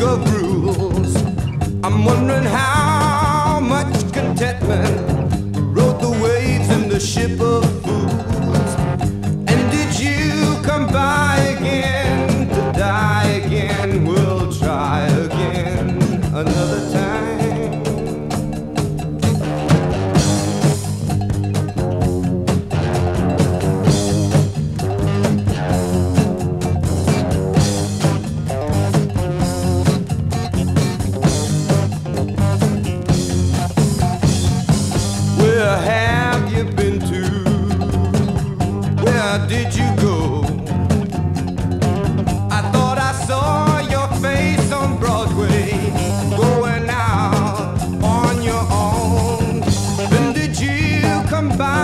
of rules. I'm wondering how much contentment rode the waves in the ship of fools. And did you come by again to die again? We'll try again another time. Where have you been to? Where did you go? I thought I saw your face on Broadway, going out on your own. When did you come by